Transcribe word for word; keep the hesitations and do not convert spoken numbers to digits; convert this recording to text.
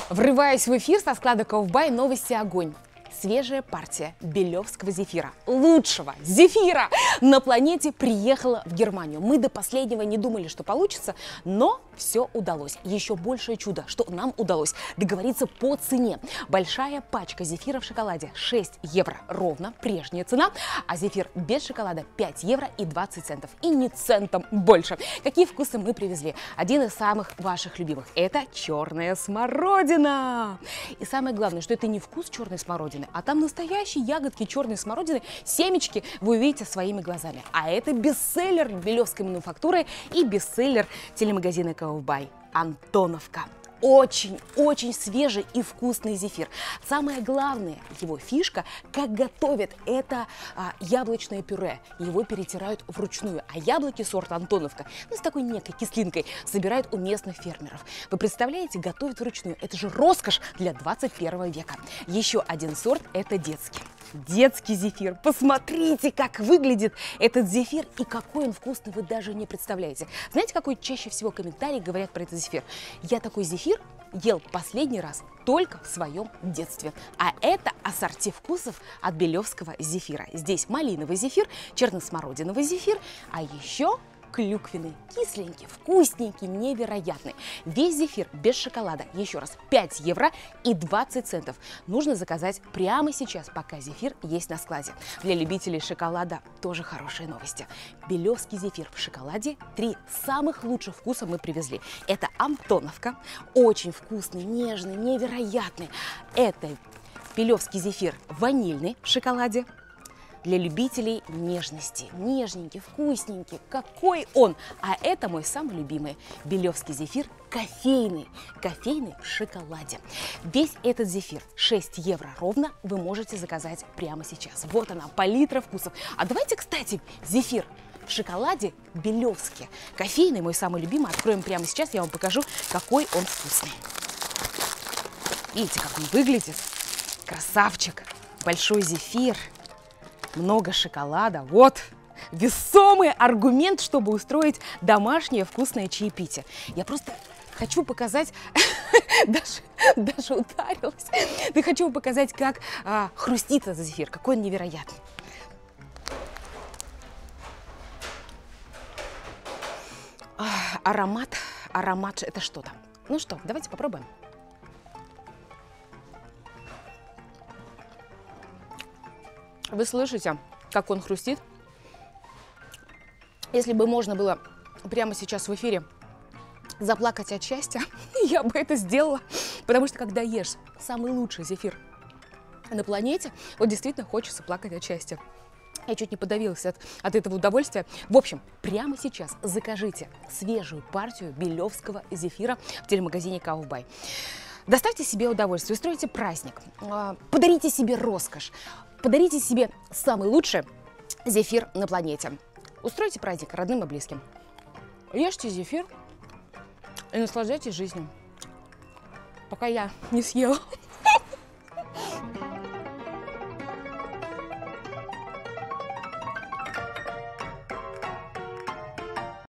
Врываясь в эфир со склада Kaufbay, новости огонь. Свежая партия белевского зефира, лучшего зефира на планете, приехала в Германию. Мы до последнего не думали, что получится, но все удалось. Еще большее чудо, что нам удалось договориться по цене. Большая пачка зефира в шоколаде шесть евро, ровно прежняя цена, а зефир без шоколада пять евро и двадцать центов. И не центом больше. Какие вкусы мы привезли? Один из самых ваших любимых – это черная смородина. И самое главное, что это не вкус черной смородины, а там настоящие ягодки черной смородины, семечки вы увидите своими глазами. А это бестселлер белевской мануфактуры и бестселлер телемагазина Kaufbay – Антоновка. Очень-очень свежий и вкусный зефир. Самое главное, его фишка, как готовят это а, яблочное пюре. Его перетирают вручную, а яблоки сорта Антоновка, ну, с такой некой кислинкой, собирают у местных фермеров. Вы представляете, готовят вручную. Это же роскошь для двадцать первого века. Еще один сорт – это детский. Детский зефир. Посмотрите, как выглядит этот зефир и какой он вкусный, вы даже не представляете. Знаете, какой чаще всего комментарий говорят про этот зефир? Я такой зефир ел последний раз только в своем детстве. А это ассорти вкусов от белевского зефира. Здесь малиновый зефир, черносмородиновый зефир, а еще клюквенный, кисленький, вкусненький, невероятный. Весь зефир без шоколада, еще раз, пять евро и двадцать центов. Нужно заказать прямо сейчас, пока зефир есть на складе. Для любителей шоколада тоже хорошие новости. Белевский зефир в шоколаде. Три самых лучших вкуса мы привезли. Это Антоновка, очень вкусный, нежный, невероятный. Это белевский зефир ванильный в шоколаде. Для любителей нежности. Нежненький, вкусненький. Какой он! А это мой самый любимый белевский зефир кофейный. Кофейный в шоколаде. Весь этот зефир шесть евро ровно вы можете заказать прямо сейчас. Вот она, палитра вкусов. А давайте, кстати, зефир в шоколаде белевский. Кофейный, мой самый любимый. Откроем прямо сейчас, я вам покажу, какой он вкусный. Видите, как он выглядит? Красавчик. Большой зефир. Много шоколада. Вот весомый аргумент, чтобы устроить домашнее вкусное чаепитие. Я просто хочу показать, даже, даже ударилась, я хочу показать, как а, хрустит этот зефир, какой он невероятный. А, аромат, аромат, это что-то. Ну что, давайте попробуем. Вы слышите, как он хрустит? Если бы можно было прямо сейчас в эфире заплакать от счастья, я бы это сделала. Потому что когда ешь самый лучший зефир на планете, вот действительно хочется плакать от счастья. Я чуть не подавилась от, от этого удовольствия. В общем, прямо сейчас закажите свежую партию белевского зефира в телемагазине Kaufbay. Доставьте себе удовольствие, устройте праздник, подарите себе роскошь. Подарите себе самый лучший зефир на планете. Устройте праздник родным и близким. Ешьте зефир и наслаждайтесь жизнью. Пока я не съела.